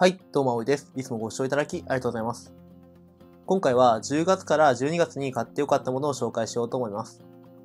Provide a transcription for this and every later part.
はい、どうも、あおいです。いつもご視聴いただきありがとうございます。今回は10月から12月に買ってよかったものを紹介しようと思います。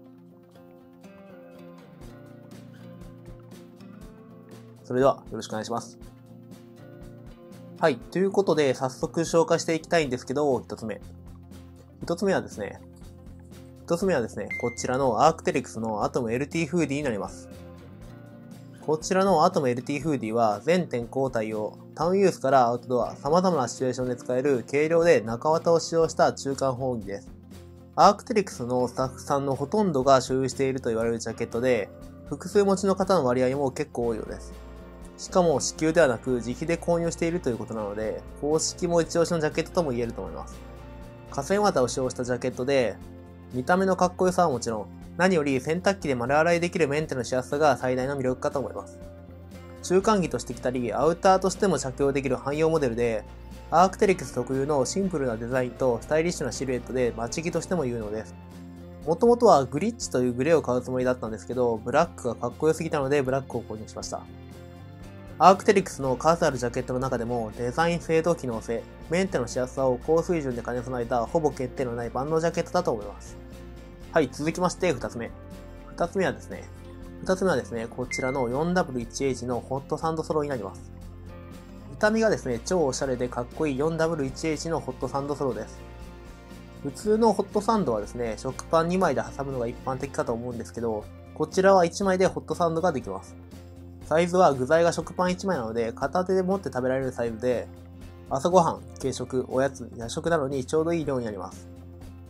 それでは、よろしくお願いします。はい、ということで、早速紹介していきたいんですけど、一つ目はですね、こちらのアークテリクスのアトム LT フーディになります。こちらのアトム LT フーディは全天候対応、タウンユースからアウトドア、様々なシチュエーションで使える軽量で中綿を使用した中間保温着です。アークテリクスのスタッフさんのほとんどが所有していると言われるジャケットで、複数持ちの方の割合も結構多いようです。しかも支給ではなく自費で購入しているということなので、公式も一押しのジャケットとも言えると思います。河川綿を使用したジャケットで、見た目のかっこよさはもちろん、何より洗濯機で丸洗いできるメンテのしやすさが最大の魅力かと思います。中間着として着たり、アウターとしても着用できる汎用モデルで、アークテリクス特有のシンプルなデザインとスタイリッシュなシルエットで街着としても有能です。もともとはグリッチというグレーを買うつもりだったんですけど、ブラックがかっこよすぎたのでブラックを購入しました。アークテリクスの数あるジャケットの中でもデザイン性と機能性、メンテのしやすさを高水準で兼ね備えたほぼ欠点のない万能ジャケットだと思います。はい、続きまして2つ目。2つ目はですね、こちらの 4W1H のホットサンドソロになります。見た目がですね、超おしゃれでかっこいい 4W1H のホットサンドソロです。普通のホットサンドはですね、食パン2枚で挟むのが一般的かと思うんですけど、こちらは1枚でホットサンドができます。サイズは具材が食パン1枚なので、片手で持って食べられるサイズで、朝ごはん、軽食、おやつ、夜食などにちょうどいい量になります。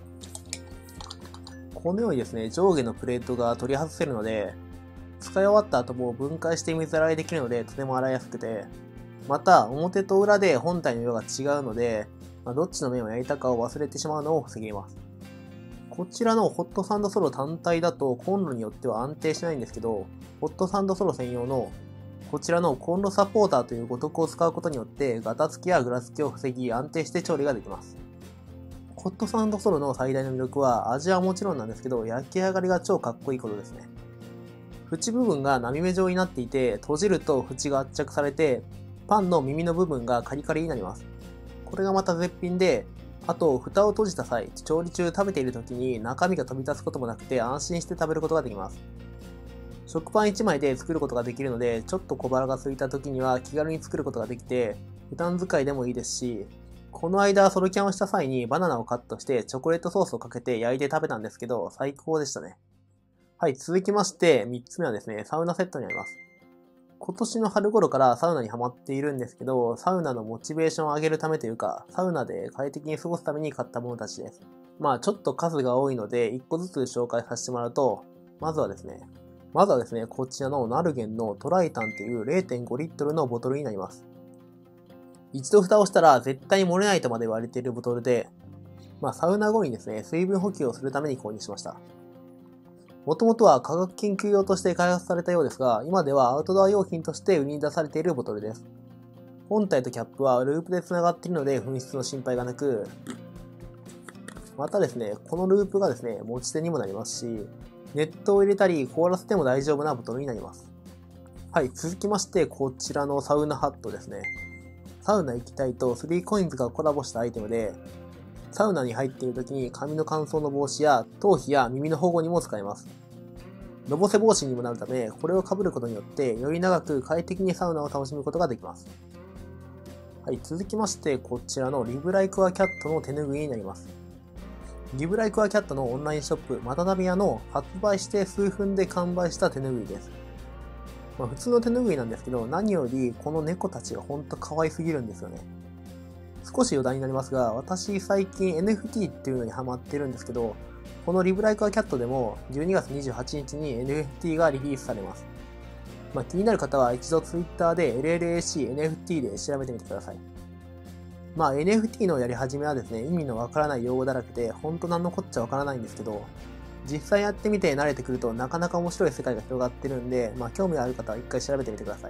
このようにですね、上下のプレートが取り外せるので、使い終わった後も分解して水洗いできるのでとても洗いやすくて、また表と裏で本体の色が違うので、どっちの面を焼いたかを忘れてしまうのを防げます。こちらのホットサンドソロ単体だとコンロによっては安定しないんですけど、ホットサンドソロ専用のこちらのコンロサポーターという五徳を使うことによってガタつきやぐらつきを防ぎ安定して調理ができます。ホットサンドソロの最大の魅力は味はもちろんなんですけど、焼き上がりが超かっこいいことですね。縁部分が波目状になっていて、閉じると縁が圧着されて、パンの耳の部分がカリカリになります。これがまた絶品で、あと、蓋を閉じた際、調理中食べている時に中身が飛び立つこともなくて安心して食べることができます。食パン1枚で作ることができるので、ちょっと小腹が空いた時には気軽に作ることができて、普段使いでもいいですし、この間ソロキャンをした際にバナナをカットしてチョコレートソースをかけて焼いて食べたんですけど、最高でしたね。はい、続きまして3つ目はですね、サウナセットになります。今年の春頃からサウナにハマっているんですけど、サウナのモチベーションを上げるためというか、サウナで快適に過ごすために買ったものたちです。ちょっと数が多いので、1個ずつ紹介させてもらうと、まずはですね、こちらのナルゲンのトライタンっていう 0.5 リットルのボトルになります。一度蓋をしたら絶対に漏れないとまで言われているボトルで、サウナ後にですね、水分補給をするために購入しました。もともとは科学研究用として開発されたようですが、今ではアウトドア用品として売りに出されているボトルです。本体とキャップはループで繋がっているので紛失の心配がなく、またですね、このループがですね、持ち手にもなりますし、熱湯を入れたり凍らせても大丈夫なボトルになります。はい、続きましてこちらのサウナハットですね。サウナ行きたいと 3COINS がコラボしたアイテムで、サウナに入っている時に髪の乾燥の防止や頭皮や耳の保護にも使えます。のぼせ防止にもなるため、これを被ることによってより長く快適にサウナを楽しむことができます。はい、続きましてこちらのリブライクアキャットの手拭いになります。リブライクアキャットのオンラインショップマタタビアの発売して数分で完売した手拭いです。普通の手拭いなんですけど、何よりこの猫たちがほんと可愛すぎるんですよね。少し余談になりますが、私最近 NFT っていうのにハマってるんですけど、このリブライクアキャットでも12月28日に NFT がリリースされます。気になる方は一度 Twitter で LLAC NFT で調べてみてください。NFT のやり始めはですね、意味のわからない用語だらけで、ほんと何のこっちゃわからないんですけど、実際やってみて慣れてくるとなかなか面白い世界が広がってるんで、興味ある方は一回調べてみてください。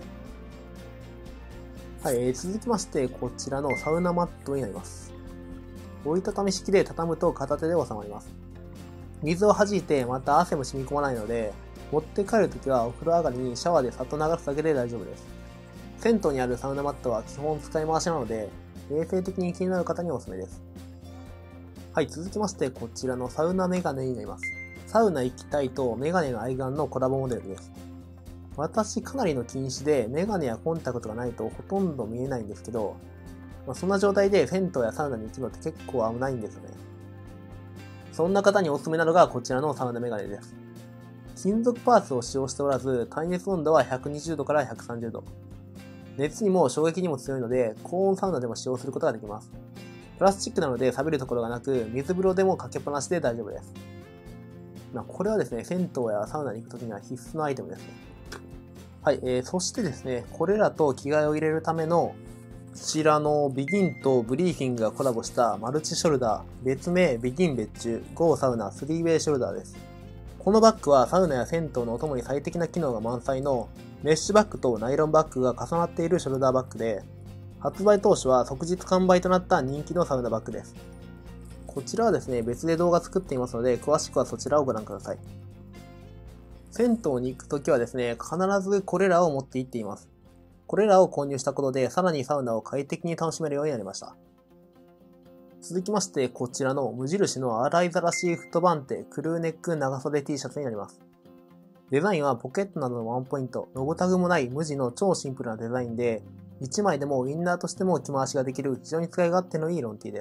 はい、続きましてこちらのサウナマットになります。折りたたみ式で畳むと片手で収まります。水を弾いてまた汗も染み込まないので、持って帰るときはお風呂上がりにシャワーでさっと流すだけで大丈夫です。 銭湯にあるサウナマットは基本使い回しなので、衛生的に気になる方におすすめです。はい、続きましてこちらのサウナメガネになります。サウナ行きたいとメガネの愛玩のコラボモデルです。私かなりの近視でメガネやコンタクトがないとほとんど見えないんですけど、そんな状態で銭湯やサウナに行くのって結構危ないんですよね。そんな方におすすめなのがこちらのサウナメガネです。金属パーツを使用しておらず、耐熱温度は120度から130度。熱にも衝撃にも強いので、高温サウナでも使用することができます。プラスチックなので錆びるところがなく、水風呂でもかけっぱなしで大丈夫です。これはですね、銭湯やサウナに行くときには必須のアイテムですね。はい、そしてですね、これらと着替えを入れるためのこちらのビギンとブリーフィングがコラボしたマルチショルダー、別名ビギン別注 GO サウナ 3way ショルダーです。このバッグはサウナや銭湯のお供に最適な機能が満載のメッシュバッグとナイロンバッグが重なっているショルダーバッグで、発売当初は即日完売となった人気のサウナバッグです。こちらはですね、別で動画作っていますので、詳しくはそちらをご覧ください。銭湯に行くときはですね、必ずこれらを持って行っています。これらを購入したことで、さらにサウナを快適に楽しめるようになりました。続きまして、こちらの無印の洗いざらしフットバンテクルーネック長袖 T シャツになります。デザインはポケットなどのワンポイント、ロゴタグもない無地の超シンプルなデザインで、1枚でもインナーとしても着回しができる非常に使い勝手のいいロン T です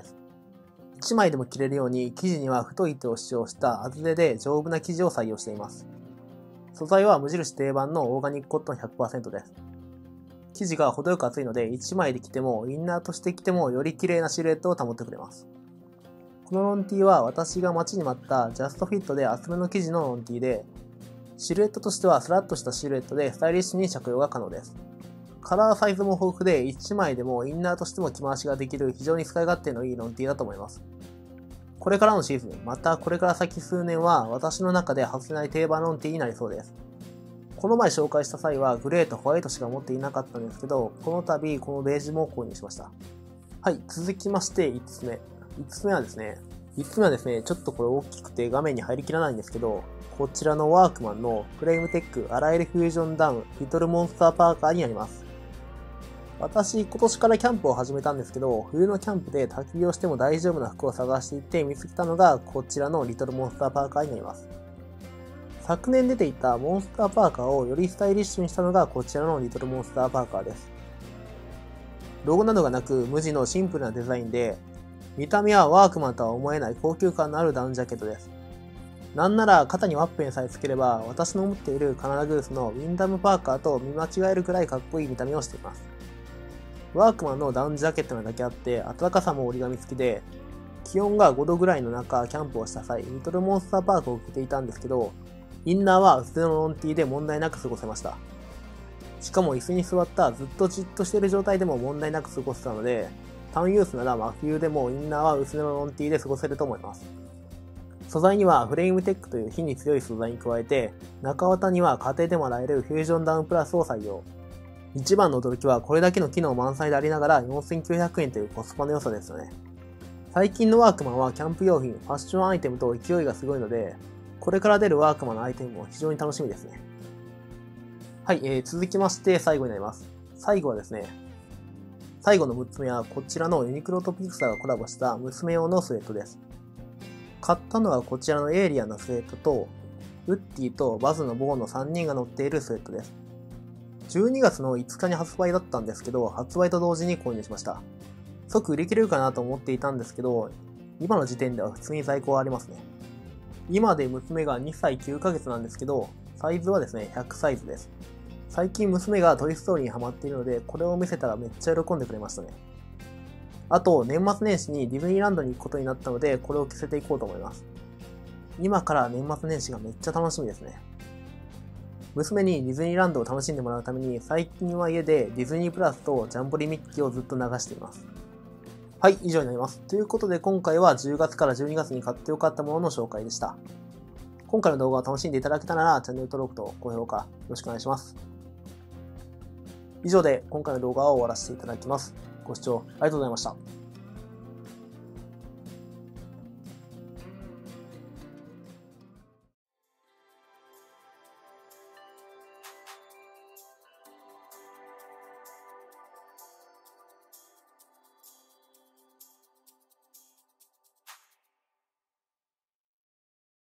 。1枚でも着れるように生地には太い糸を使用した厚手で丈夫な生地を採用しています。素材は無印定番のオーガニックコットン 100% です。生地が程よく厚いので1枚で着てもインナーとして着てもより綺麗なシルエットを保ってくれます。このロン T は私が待ちに待ったジャストフィットで厚めの生地のロン T で、シルエットとしてはスラッとしたシルエットでスタイリッシュに着用が可能です。カラーサイズも豊富で1枚でもインナーとしても着回しができる非常に使い勝手のいいロン T だと思います。これからのシーズン、またこれから先数年は私の中で外せない定番ロン T になりそうです。この前紹介した際はグレーとホワイトしか持っていなかったんですけど、この度このベージュも購入しました。はい、続きまして5つ目。5つ目はですね、ちょっとこれ大きくて画面に入りきらないんですけど、こちらのワークマンのフレームテックアライルフュージョンダウンリトルモンスターパーカーになります。私、今年からキャンプを始めたんですけど、冬のキャンプで焚き火をしても大丈夫な服を探していて見つけたのがこちらのリトルモンスターパーカーになります。昨年出ていたモンスターパーカーをよりスタイリッシュにしたのがこちらのリトルモンスターパーカーです。ロゴなどがなく無地のシンプルなデザインで、見た目はワークマンとは思えない高級感のあるダウンジャケットです。なんなら肩にワッペンさえつければ私の持っているカナダグースのウィンダムパーカーと見間違えるくらいかっこいい見た目をしています。ワークマンのダウンジャケットなだけあって暖かさも折り紙付きで、気温が5度ぐらいの中キャンプをした際、リトルモンスターパーカーを着ていたんですけど、インナーは薄手のロン T で問題なく過ごせました。しかも椅子に座ったずっとじっとしている状態でも問題なく過ごせたので、タウンユースなら真冬でもインナーは薄手のロン T で過ごせると思います。素材にはフレームテックという火に強い素材に加えて、中綿には家庭でも洗えるフュージョンダウンプラスを採用。一番の驚きはこれだけの機能満載でありながら4900円というコスパの良さですよね。最近のワークマンはキャンプ用品、ファッションアイテムと勢いがすごいので、これから出るワークマンのアイテムも非常に楽しみですね。はい、続きまして最後になります。最後はですね、最後の6つ目はこちらのユニクロとピクサーがコラボした娘用のスウェットです。買ったのはこちらのエイリアンのスウェットと、ウッディとバズのボーの3人が乗っているスウェットです。12月の5日に発売だったんですけど、発売と同時に購入しました。即売り切れるかなと思っていたんですけど、今の時点では普通に在庫はありますね。今で娘が2歳9ヶ月なんですけど、サイズはですね、100サイズです。最近娘がトイストーリーにハマっているので、これを見せたらめっちゃ喜んでくれましたね。あと、年末年始にディズニーランドに行くことになったので、これを着せていこうと思います。今から年末年始がめっちゃ楽しみですね。娘にディズニーランドを楽しんでもらうために、最近は家でディズニープラスとジャンボリミッキーをずっと流しています。はい、以上になります。ということで今回は10月から12月に買ってよかったものの紹介でした。今回の動画を楽しんでいただけたならチャンネル登録と高評価よろしくお願いします。以上で今回の動画を終わらせていただきます。ご視聴ありがとうございました。